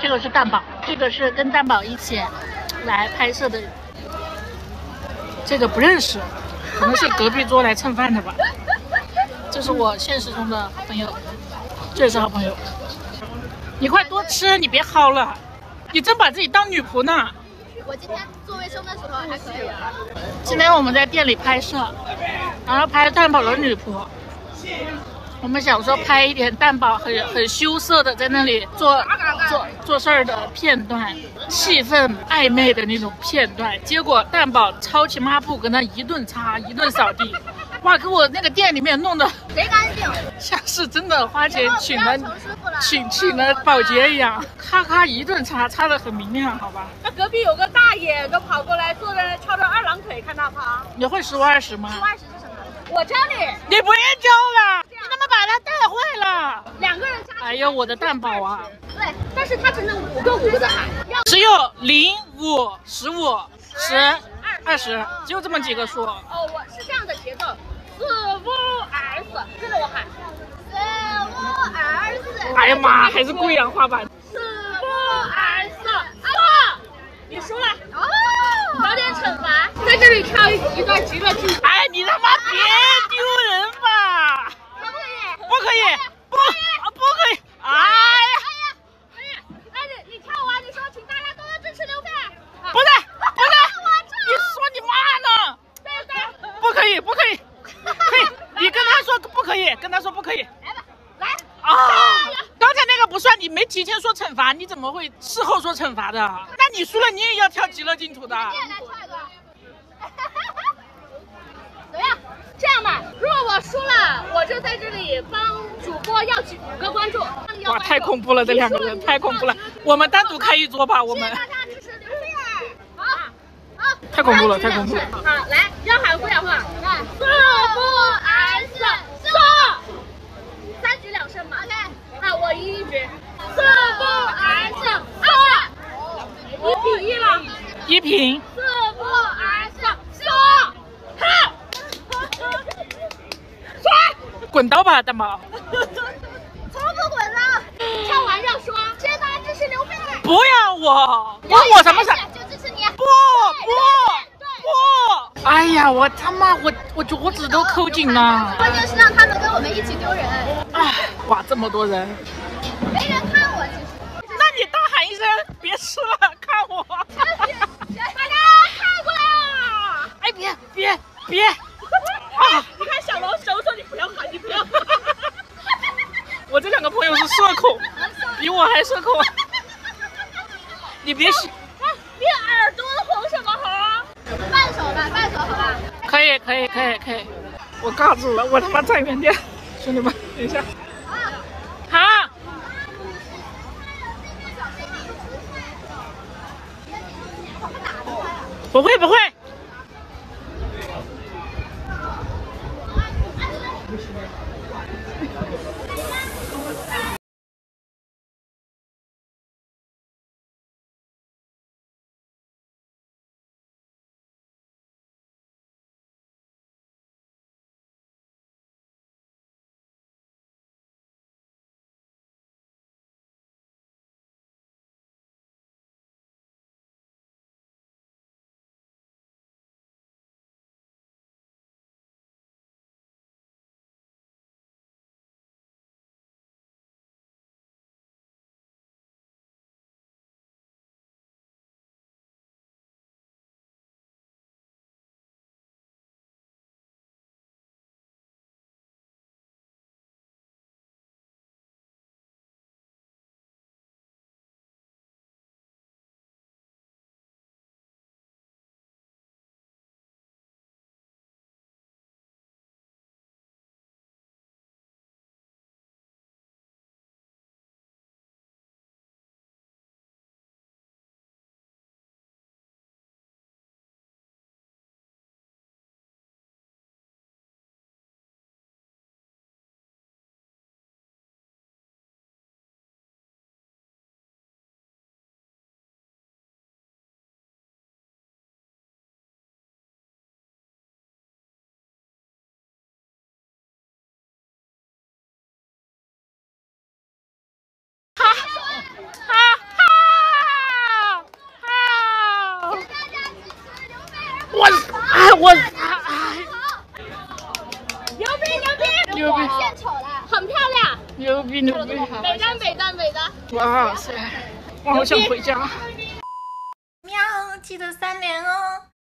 这个是蛋堡，这个是跟蛋堡一起来拍摄的。这个不认识，可能是隔壁桌来蹭饭的吧。这是我现实中的好朋友，这也是好朋友。你快多吃，你别薅了，你真把自己当女仆呢。 我今天做卫生的时候还可以。 今天我们在店里拍摄，然后拍蛋堡的女仆。我们想说拍一点蛋堡很羞涩的在那里做事儿的片段，气氛暧昧的那种片段。结果蛋堡抄起抹布跟他一顿擦一顿扫地，哇，给我那个店里面弄得贼干净， 像是真的花钱请了保洁一样，咔咔一顿擦，擦得很明亮，好吧？ 那隔壁有个大爷就跑过来，坐着翘着二郎腿看他爬。 你会15-20吗？ 15-20是什么？ 我教你， 你不要教了，你怎么把它带坏了 ？2个人加。 哎呦，我的蛋堡啊！ 对，但是它只能5个的喊， 只有0、5、15、10、20，只有这么几个数。 哦，我是这样的节奏，4、5、2、4，跟着我喊 4、5、2、4。 哎呀妈，还是贵阳话版。 4、5、2、4，你输了哦，有点惩罚，在这里跳一段极乐净土。 哎，你他妈别丢人吧！ 可不可以？ 不可以，不可以！哎呀！ 你跳完，你说请大家多多支持刘备。 不是，你说你妈呢？ 对， 不可以，可以，你跟他说不可以，跟他说不可以。 来吧，来啊！刚才那个不算，你没提前说惩罚，你怎么会事后说惩罚的？那你输了，你也要跳极乐净土的。 你也来跳一个。 怎么样？这样吧，如果我输了，我就在这里帮主播要起5个关注。 哇，太恐怖了，这2个人太恐怖了。我们单独开一桌吧，我们。 谢谢大家支持刘备儿。好， 太恐怖了，太恐怖了。 好，来，要喊不要喊？来，4、5、2、4，走。3局2胜嘛。OK。好，我1局。4、5、2、4，2。1比1了。 1平。 4、5、2、4，走。好。 滚刀吧，蛋堡！ 从不滚的。 跳完要说， 谢谢大家支持刘备。 不要我，关我什么事？ 就支持你。 不！哎呀，我他妈，我脚趾都抠紧了。 关键是让他们跟我们一起丢人。 哎，哇，这么多人， 没人看我，其实。 那你大喊一声，别吃了，看我。 大家看过来。 哎，别！啊！ 你看小龙手说你不要喊，你不要喊。 我这2个朋友是社恐，比我还社恐。你别洗。 你耳朵红什么红？ 半手好吧。 可以。我尬住了，我他妈站远点，兄弟们，等一下。好。不会。 我牛逼牛逼牛逼献丑了。 很漂亮， 牛逼牛逼！ 美单美单美单。 哇塞，我好想回家。